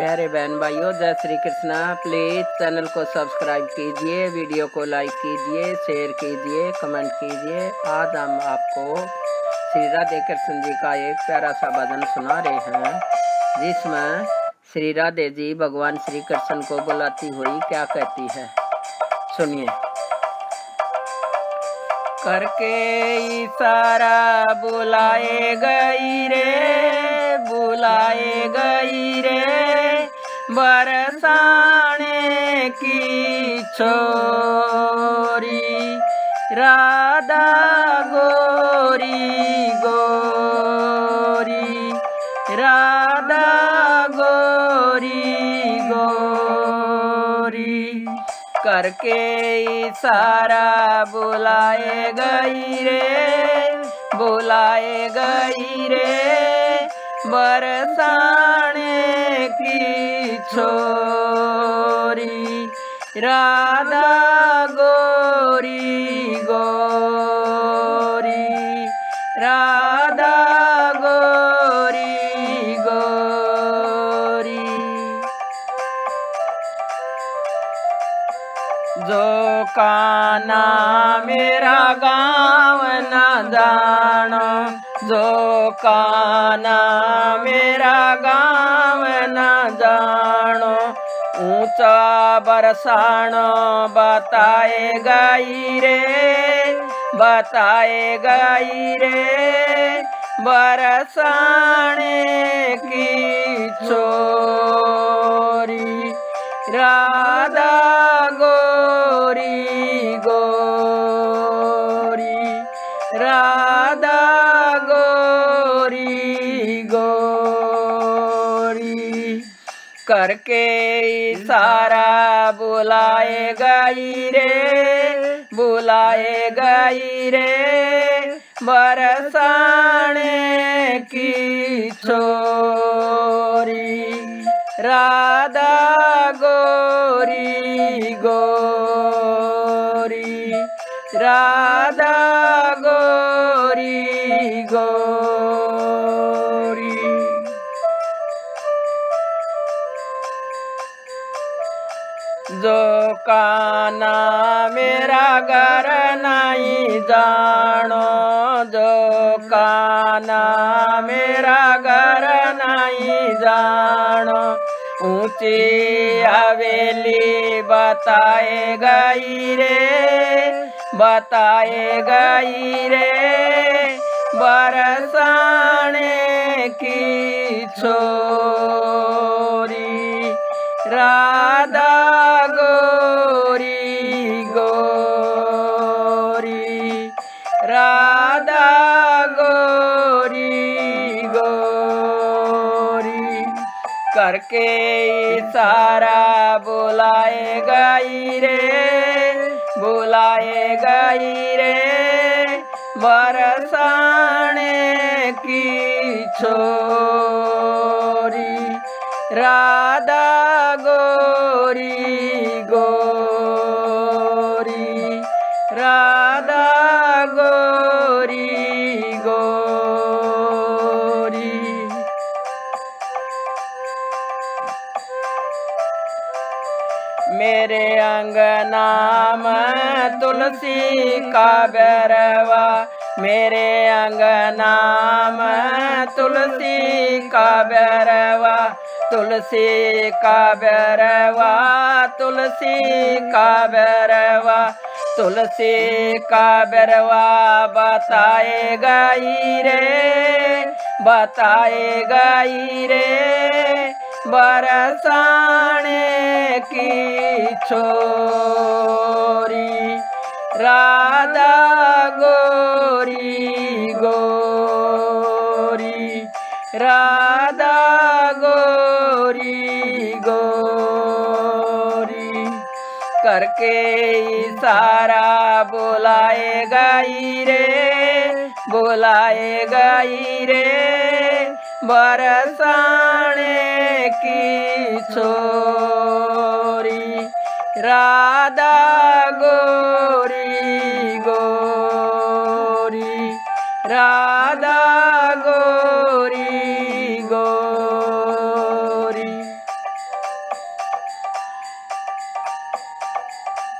प्यारे बहन भाइयों, जय श्री कृष्णा। प्लीज़ चैनल को सब्सक्राइब कीजिए, वीडियो को लाइक कीजिए, शेयर कीजिए, कमेंट कीजिए। आज हम आपको श्री राधे कृष्ण जी का एक प्यारा सा भजन सुना रहे हैं, जिसमें श्री राधे जी भगवान श्री कृष्ण को बुलाती हुई क्या कहती है, सुनिए। करके इशारा बुलाए गई रे, बुलाए गई रे, बरसाने की छोरी, राधा गोरी गोरी, राधा गोरी गोरी। करके इशारा बुलाए गई रे, बुलाए गई रे, बरसाने की छोरी, राधा गोरी गोरी, राधा गोरी गोरी। जो काना मेरा गाँव न जानो, जो काना मेरा गाँव न जानो, ऊंचा बरसानो बताए गई रे, बताए गई रे, बरसाने की छोरी, राधा गोरी गोरी, राधा गोरी गोरी। करके इशारा बुलाए गई रे, बुलाए गई रे, बरसाने की छोरी, राधा गोरी गोरी, राधा गोरी गोरी। जो काना मेरा घर नहीं जानो, जो काना मेरा घर नहीं जानो, ऊंची हवेली बताए गई रे, बताए गई रे, बरसाने की छोरी, राधा गोरी गोरी, राधा गोरी गोरी। करके इशारा बुलाए गई रे, बुलाए गई रे, बरसाने की छोरी, राधा गोरी गोरी, राधा गोरी गोरी। मेरे अंगना में तुलसी का बैरवा, मेरे अंगना में तुलसी का बैरवा, तुलसी का बैरवा, तुलसी का बैरवा, तुलसी का बैरवा बताए गई रे, बताए गई रे, बरसाने की छोरी, राधा गोरी गोरी, राधा गोरी गोरी। करके इशारा बुलाए गई रे, बुलाए गई रे, बरसाने की छोरी, राधा गोरी गोरी, राधा गोरी गोरी।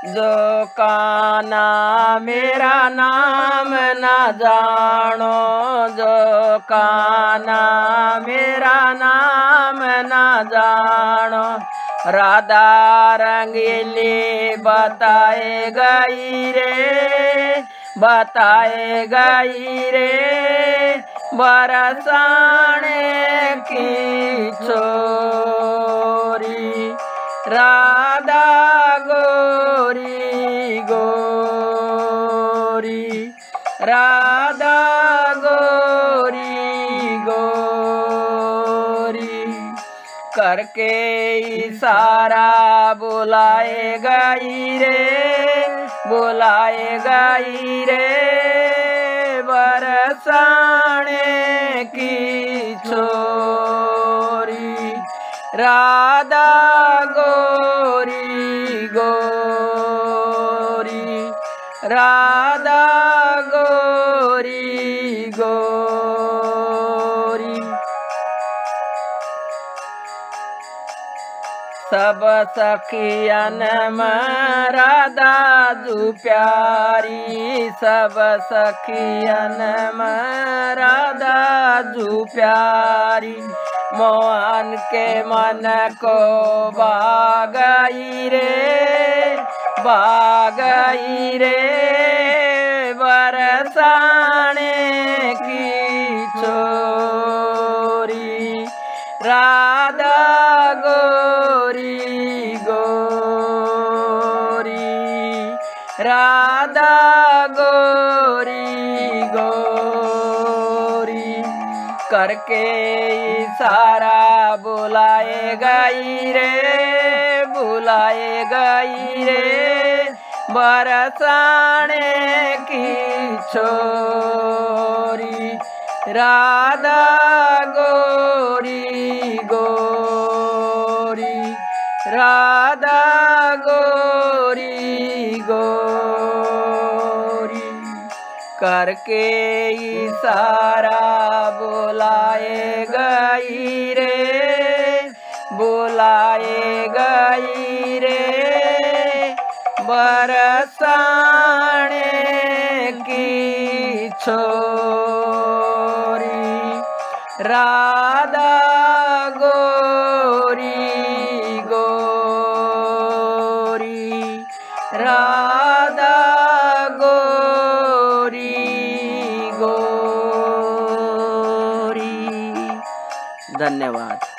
जो काना मेरा नाम न जानो, जो काना मेरा नाम न जानो, राधा रंगीली बताए गई रे, बताए गई रे, बरसाने की छोरी, राधा गोरी गोरी, राधा गोरी गोरी, करके इशारा बुलाए गई रे, बुलाए गई रे, बरसाने की छोरी, राधा गोरी गोरी, राधा गोरी गोरी। सब सखियन में राधा जू प्यारी, सब सखियन में राधा जू प्यारी, मोहन के मन को बागई रे, बागई रे, बरसाने की छोरी, राधा गोरी गोरी, राधा गोरी गोरी, करके इशारा बुलाए गई रे, बुलाए गई रे, बरसाने की छोरी, राधा गोरी गोरी, राधा गोरी गोरी, करके इशारा बुलाए गई रे, बुलाए गई रे, बरसाने की छोरी, राधा गोरी गोरी, राधा गोरी गोरी। धन्यवाद।